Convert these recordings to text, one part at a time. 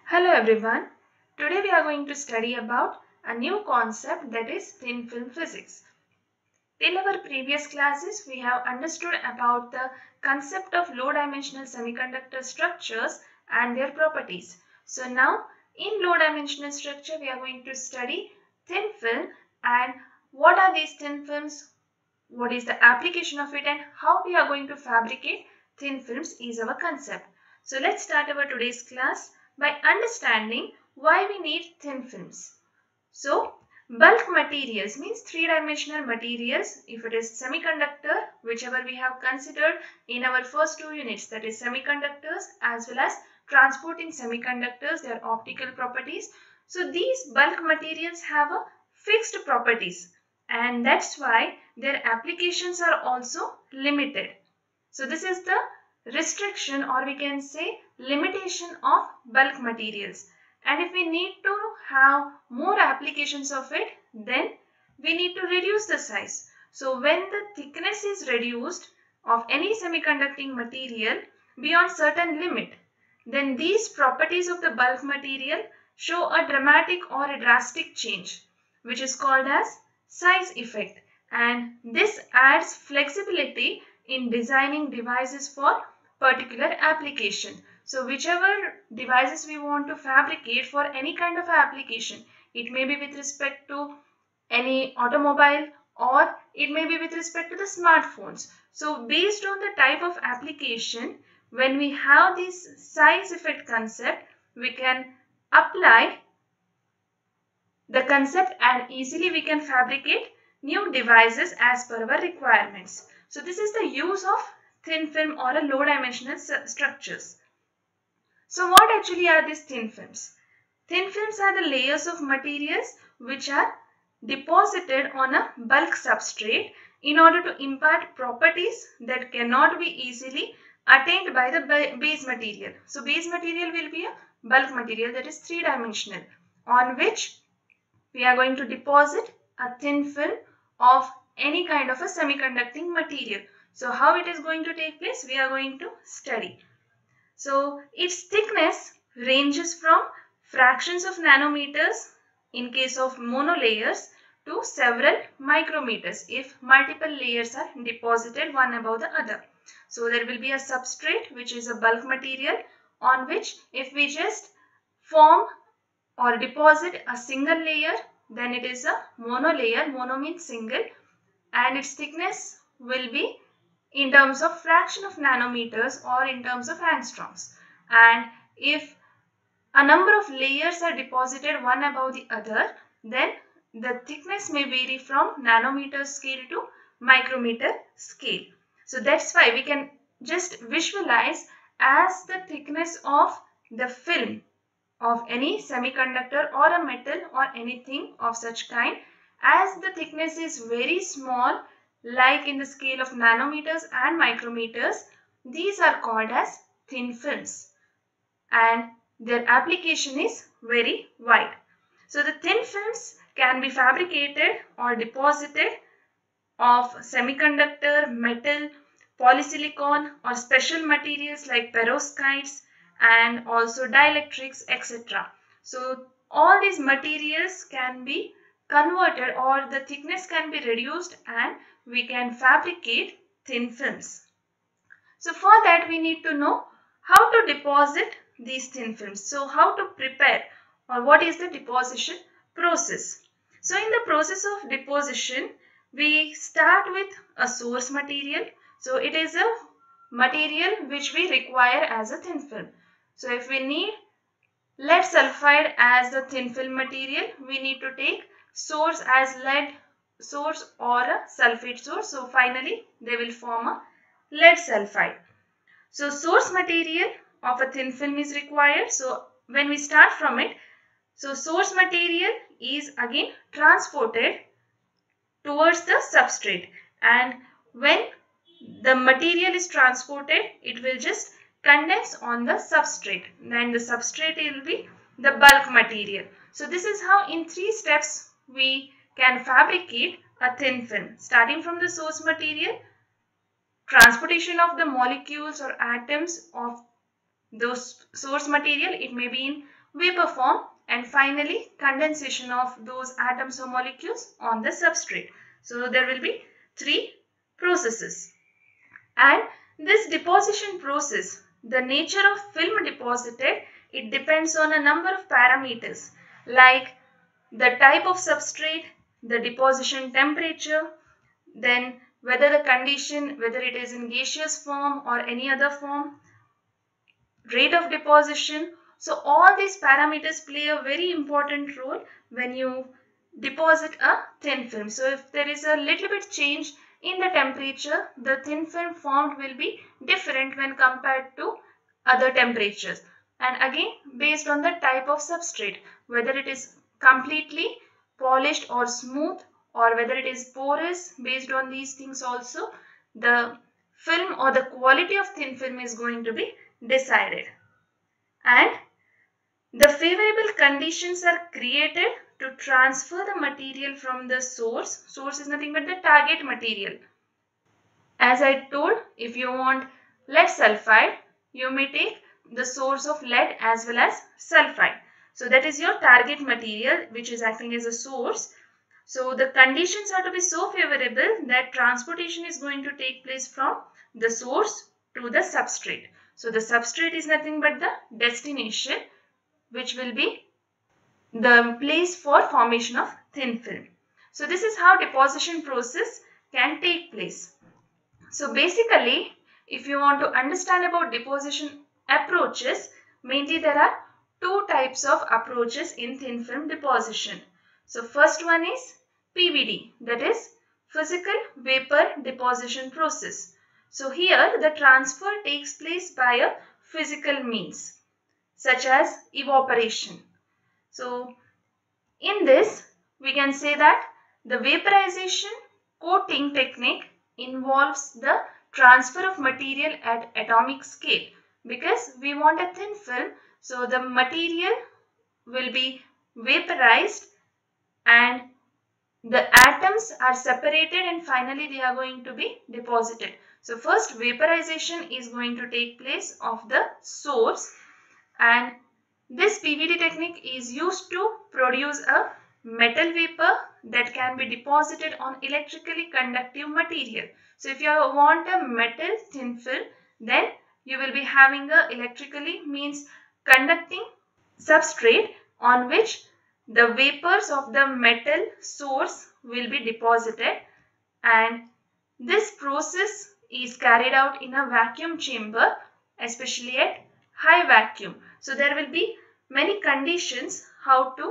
Hello everyone. Today we are going to study about a new concept, that is thin film physics. In our previous classes we have understood about the concept of low dimensional semiconductor structures and their properties. So now in low dimensional structure we are going to study thin film and what are these thin films, what is the application of it, and how we are going to fabricate thin films is our concept. So let's start our today's class by understanding why we need thin films. So bulk materials means three-dimensional materials. If it is semiconductor, whichever we have considered in our first two units, that is semiconductors as well as transporting semiconductors, their optical properties. So these bulk materials have a fixed properties, and that's why their applications are also limited. So this is the restriction, or we can say limitation, of bulk materials. And if we need to have more applications of it, then we need to reduce the size. So when the thickness is reduced of any semiconducting material beyond certain limit, then these properties of the bulk material show a dramatic or a drastic change, which is called as size effect. And this adds flexibility in designing devices for particular application. So whichever devices we want to fabricate for any kind of application, it may be with respect to any automobile or it may be with respect to the smartphones. So based on the type of application, when we have this size effect concept, we can apply the concept and easily we can fabricate new devices as per our requirements. So this is the use of thin film or a low dimensional structures. So what actually are these thin films? Thin films are the layers of materials which are deposited on a bulk substrate in order to impart properties that cannot be easily attained by the base material. So base material will be a bulk material, that is three-dimensional, on which we are going to deposit a thin film of any kind of a semiconducting material. So how it is going to take place, we are going to study. So its thickness ranges from fractions of nanometers in case of monolayers to several micrometers if multiple layers are deposited one above the other. So there will be a substrate which is a bulk material, on which if we just form or deposit a single layer, then it is a monolayer. Mono means single, and its thickness will be in terms of fraction of nanometers or in terms of angstroms. And if a number of layers are deposited one above the other, then the thickness may vary from nanometer scale to micrometer scale. So that's why we can just visualize as the thickness of the film of any semiconductor or a metal or anything of such kind. As the thickness is very small, like in the scale of nanometers and micrometers, these are called as thin films, and their application is very wide. So the thin films can be fabricated or deposited of semiconductor, metal, polysilicon, or special materials like perovskites and also dielectrics, etc. So all these materials can be converted, or the thickness can be reduced, and we can fabricate thin films. So for that we need to know how to deposit these thin films. So how to prepare, or what is the deposition process? So in the process of deposition, we start with a source material. So it is a material which we require as a thin film. So if we need lead sulfide as the thin film material, we need to take source as lead source or a sulfate source. So finally they will form a lead sulfide. So source material of a thin film is required. So when we start from it, so source material is again transported towards the substrate, and when the material is transported, it will just condense on the substrate. Then the substrate will be the bulk material. So this is how in 3 steps we can fabricate a thin film, starting from the source material, transportation of the molecules or atoms of those source material. It may be in vapor form, and finally condensation of those atoms or molecules on the substrate. So there will be 3 processes. And this deposition process, the nature of film deposited, it depends on a number of parameters like the type of substrate, the deposition temperature, then whether the condition, whether it is in gaseous form or any other form, rate of deposition. So all these parameters play a very important role when you deposit a thin film. So if there is a little bit change in the temperature, the thin film formed will be different when compared to other temperatures. And again, based on the type of substrate, whether it is completely polished or smooth, or whether it is porous, based on these things also, the film or the quality of thin film is going to be decided. And the favorable conditions are created to transfer the material from the source. Source is nothing but the target material. As I told, if you want lead sulfide, you may take the source of lead as well as sulfide. So that is your target material which is acting as a source. So the conditions are to be so favorable that transportation is going to take place from the source to the substrate. So the substrate is nothing but the destination, which will be the place for formation of thin film. So this is how deposition process can take place. So basically, if you want to understand about deposition approaches, mainly there are 2 types of approaches in thin film deposition. So first one is PVD, that is physical vapor deposition process. So here the transfer takes place by a physical means such as evaporation. So in this, we can say that the vaporization coating technique involves the transfer of material at atomic scale, because we want a thin film, so the material will be vaporized and the atoms are separated and finally they are going to be deposited. So first vaporization is going to take place of the source, and this PVD technique is used to produce a metal vapor that can be deposited on electrically conductive material. So if you want a metal thin film, then you will be having a electrically means conducting substrate on which the vapors of the metal source will be deposited, and this process is carried out in a vacuum chamber, especially at high vacuum. So there will be many conditions how to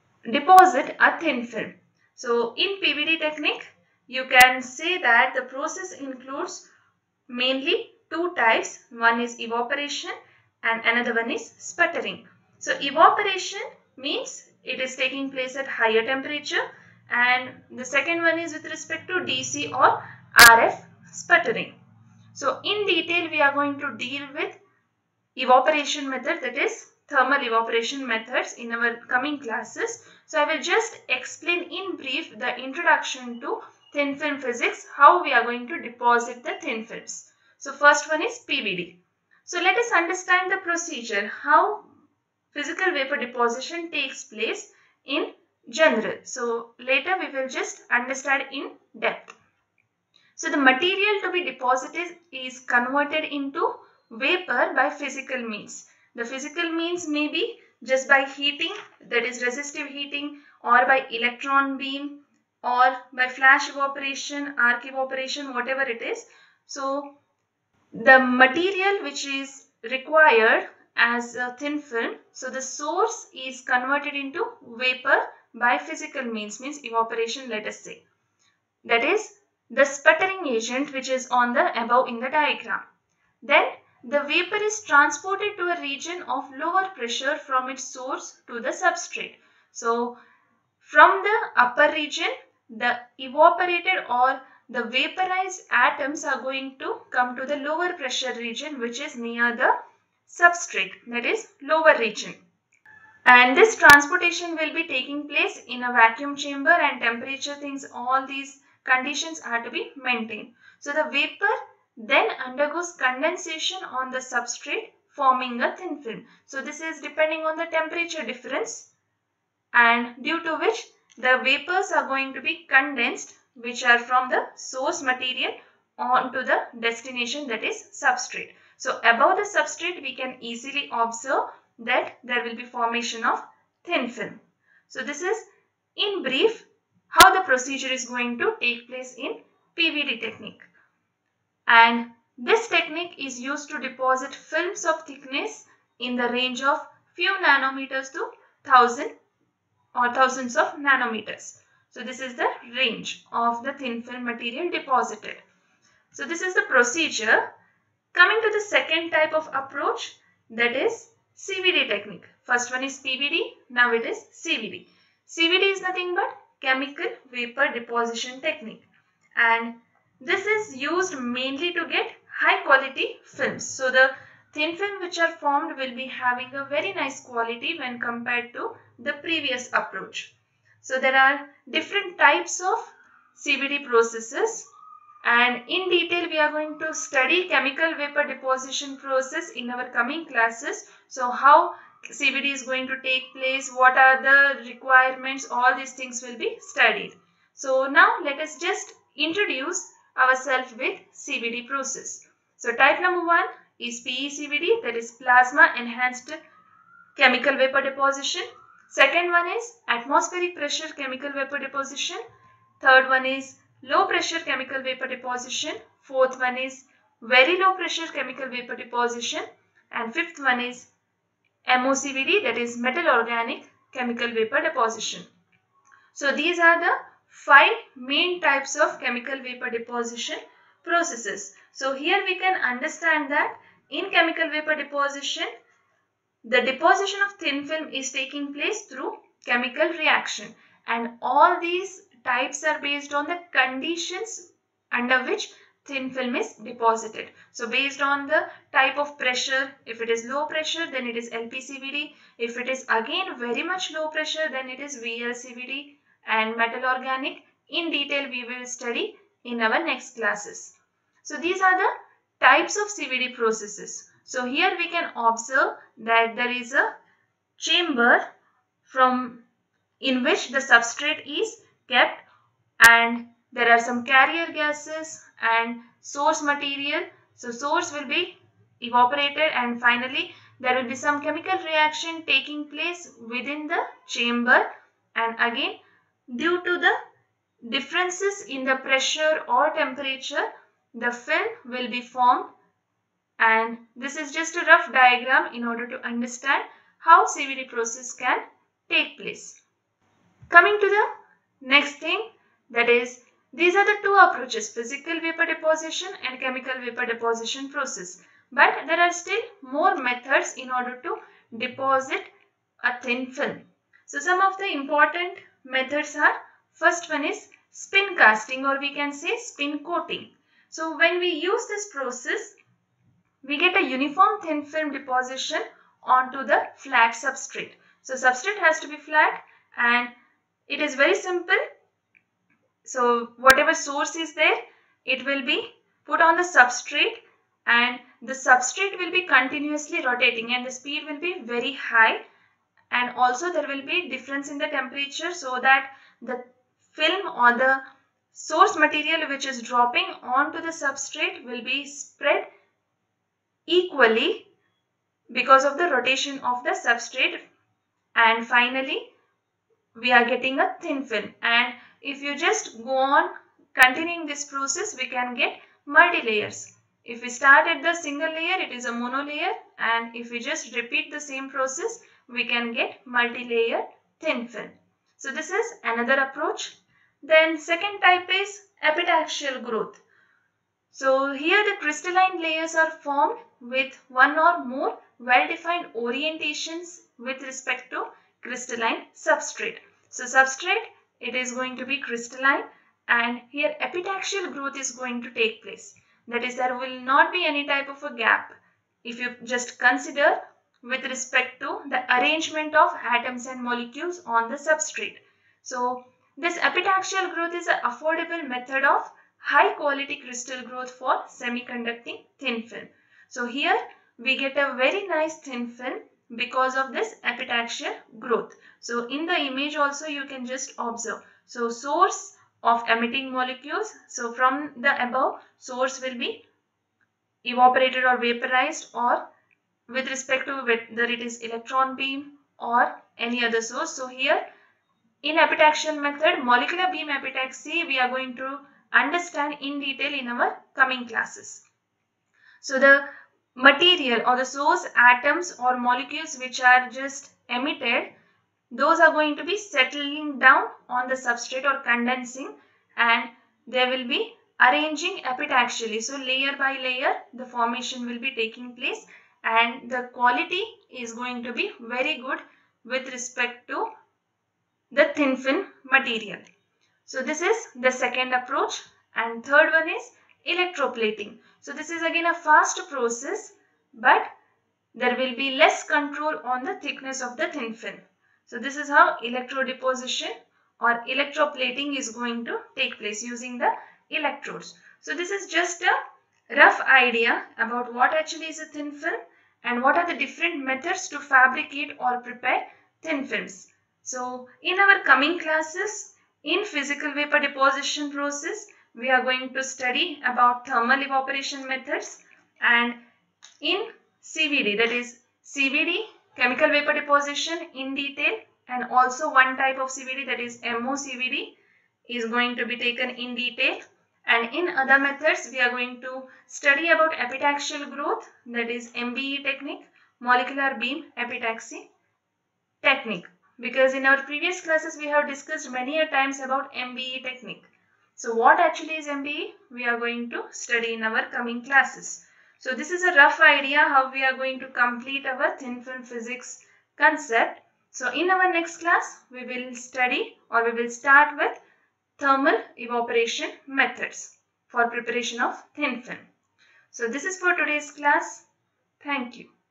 deposit a thin film. So in PVD technique, you can say that the process includes mainly 2 types. One is evaporation and another one is sputtering. So evaporation means it is taking place at higher temperature, and the second one is with respect to DC or RF sputtering. So in detail we are going to deal with evaporation method, that is thermal evaporation methods, in our coming classes. So I will just explain in brief the introduction to thin film physics, how we are going to deposit the thin films. So first one is PVD. So let us understand the procedure, how physical vapor deposition takes place in general. So later we will just understand in depth. So the material to be deposited is converted into vapor by physical means. The physical means may be just by heating, that is resistive heating, or by electron beam, or by flash evaporation, arc evaporation, whatever it is. So the material which is required as a thin film, so the source is converted into vapor by physical means evaporation, let us say. That is the sputtering agent which is on the above in the diagram. Then the vapor is transported to a region of lower pressure from its source to the substrate. So from the upper region, the evaporated or the vaporized atoms are going to come to the lower pressure region, which is near the substrate, that is lower region. And this transportation will be taking place in a vacuum chamber, and temperature things, all these conditions are to be maintained. So the vapor then undergoes condensation on the substrate forming a thin film. So this is depending on the temperature difference, and due to which the vapors are going to be condensed, which are from the source material onto the destination, that is substrate. So above the substrate we can easily observe that there will be formation of thin film. So this is in brief how the procedure is going to take place in PVD technique. And this technique is used to deposit films of thickness in the range of few nanometers to 1000 or thousands of nanometers. So this is the range of the thin film material deposited. So this is the procedure. Coming to the second type of approach, that is CVD technique. First one is PVD, now it is CVD. CVD is nothing but chemical vapor deposition technique, and this is used mainly to get high quality films. So the thin film which are formed will be having a very nice quality when compared to the previous approach. So there are different types of CVD processes, and in detail we are going to study chemical vapor deposition process in our coming classes. So how CVD is going to take place, what are the requirements, all these things will be studied. So now let us just introduce ourselves with CVD process. So type number 1 is PECVD, that is plasma enhanced chemical vapor deposition. Second one is atmospheric pressure chemical vapor deposition. Third one is low pressure chemical vapor deposition. Fourth one is very low pressure chemical vapor deposition. And fifth one is MOCVD, that is metal organic chemical vapor deposition. So these are the 5 main types of chemical vapor deposition processes. So here we can understand that in chemical vapor deposition, the deposition of thin film is taking place through chemical reaction, and all these types are based on the conditions under which thin film is deposited. So based on the type of pressure, if it is low pressure then it is LPCVD, if it is again very much low pressure then it is VLCVD, and metal organic in detail we will study in our next classes. So these are the types of CVD processes. So here we can observe that there is a chamber in which the substrate is kept, and there are some carrier gases and source material. So source will be evaporated, and finally there will be some chemical reaction taking place within the chamber, and again due to the differences in the pressure or temperature the film will be formed. And this is just a rough diagram in order to understand how CVD process can take place. Coming to the next thing, that is, these are the two approaches, physical vapor deposition and chemical vapor deposition process. But there are still more methods in order to deposit a thin film. So some of the important methods are, first one is spin casting, or we can say spin coating. So when we use this process, we get a uniform thin film deposition onto the flat substrate. So substrate has to be flat, and it is very simple. So whatever source is there, it will be put on the substrate, and the substrate will be continuously rotating and the speed will be very high, and also there will be difference in the temperature, so that the film or the source material which is dropping onto the substrate will be spread equally because of the rotation of the substrate. And finally we are getting a thin film, and if you just go on continuing this process we can get multi layers. If we start at the single layer it is a mono layer, and if we just repeat the same process we can get multi layer thin film. So this is another approach. Then second type is epitaxial growth. So here the crystalline layers are formed with one or more well-defined orientations with respect to crystalline substrate. So substrate, it is going to be crystalline, and here epitaxial growth is going to take place. That is, there will not be any type of a gap if you just consider with respect to the arrangement of atoms and molecules on the substrate. So this epitaxial growth is an affordable method of high quality crystal growth for semiconducting thin film. So here we get a very nice thin film because of this epitaxial growth. So in the image also you can just observe. So source of emitting molecules. So from the above, source will be evaporated or vaporized, or with respect to whether it is electron beam or any other source. So here in epitaxial method, molecular beam epitaxy, we are going to understand in detail in our coming classes. So the material or the source atoms or molecules which are just emitted, those are going to be settling down on the substrate or condensing, and they will be arranging epitaxially. So layer by layer the formation will be taking place, and the quality is going to be very good with respect to the thin film material. So this is the second approach, and third one is electroplating. So this is again a fast process, but there will be less control on the thickness of the thin film. So this is how electrodeposition or electroplating is going to take place using the electrodes. So this is just a rough idea about what actually is a thin film and what are the different methods to fabricate or prepare thin films. So in our coming classes, in physical vapor deposition process, we are going to study about thermal evaporation methods, and in CVD, that is CVD, chemical vapor deposition, in detail, and also one type of CVD, that is MOCVD, is going to be taken in detail. And in other methods, we are going to study about epitaxial growth, that is MBE technique, molecular beam epitaxy technique, because in our previous classes we have discussed many a times about MBE technique. So what actually is MBE? We are going to study in our coming classes. So this is a rough idea how we are going to complete our thin film physics concept. So in our next class we will study, or we will start with thermal evaporation methods for preparation of thin film. So this is for today's class. Thank you.